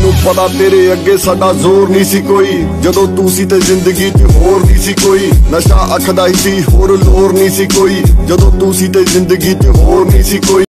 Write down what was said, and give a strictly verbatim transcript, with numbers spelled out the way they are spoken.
ਤੈਨੂੰ ਪਤਾ ਤੇਰੇ ਅੱਗੇ ਸਾਡਾ ਜ਼ੋਰ ਨਹੀਂ ਸੀ ਕੋਈ, ਜਦੋਂ ਤੂੰ ਸੀ ਤੇ ਜ਼ਿੰਦਗੀ 'ਚ ਹੋਰ ਨਹੀਂ ਸੀ ਕੋਈ। ਨਸ਼ਾ ਅੱਖ ਦਾ ਹੀ ਸੀ ਹੋਰ ਲੋਰ ਨਹੀਂ ਸੀ ਕੋਈ, ਜਦੋਂ ਤੂੰ ਸੀ ਤੇ ਜ਼ਿੰਦਗੀ 'ਚ ਹੋਰ ਨਹੀਂ ਸੀ ਕੋਈ।